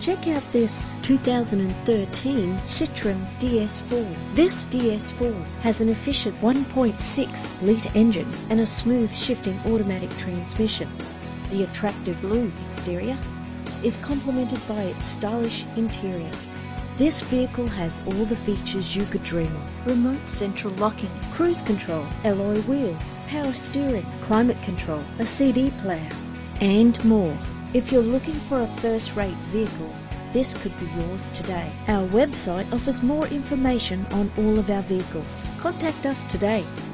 Check out this 2013 Citroen DS4. This DS4 has an efficient 1.6-litre engine and a smooth shifting automatic transmission. The attractive blue exterior is complemented by its stylish interior. This vehicle has all the features you could dream of: remote central locking, cruise control, alloy wheels, power steering, climate control, a CD player, and more. If you're looking for a first-rate vehicle, this could be yours today. Our website offers more information on all of our vehicles. Contact us today.